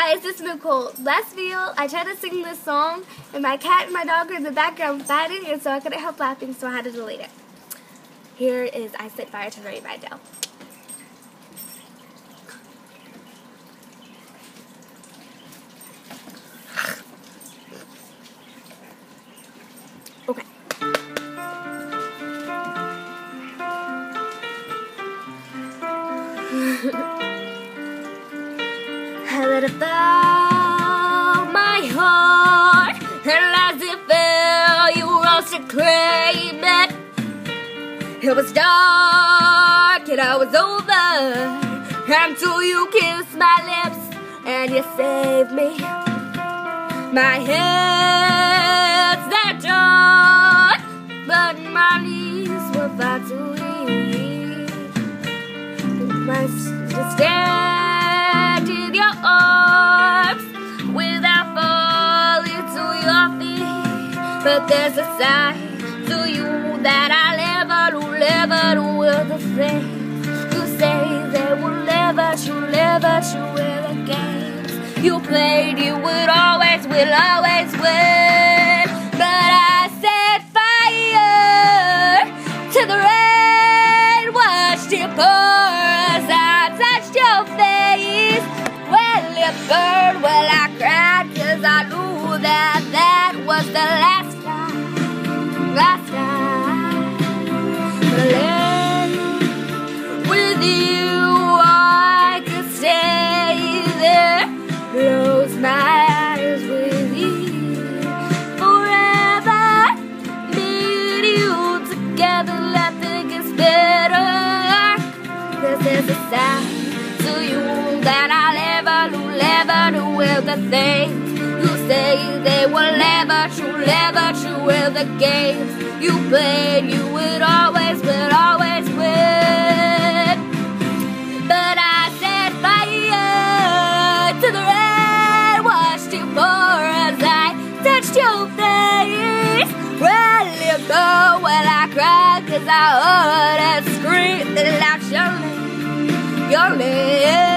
guys, this is Nicole. Last video, I tried to sing this song, and my cat and my dog were in the background fighting, and so I couldn't help laughing, so I had to delete it. Here is I Set Fire to the Rain by Adele. Okay. I let it fall, my heart, and as it fell, you rose to claim it. It was dark and I was over until you kissed my lips and you saved me. My head's that dark, but my knees were far too weak. My stand in your arms without falling to your feet. But there's a side to you that I'll never do the things you say they will never true the games you played. You would always will always win. But I set fire to the rain, watched it pour as I touched your face. Well, it burned, well, I cried, 'cause I knew that that was the last time. But with you, I could stay there, close my eyes with you forever. Me and you together, nothing gets better. This is a side to you that I'll never do the things you say they will never true the games you played. You would always win. But I set fire to the rain, watched it pour as I touched your face. Well, you go, well, I cried, 'cause I heard it scream that it out your name.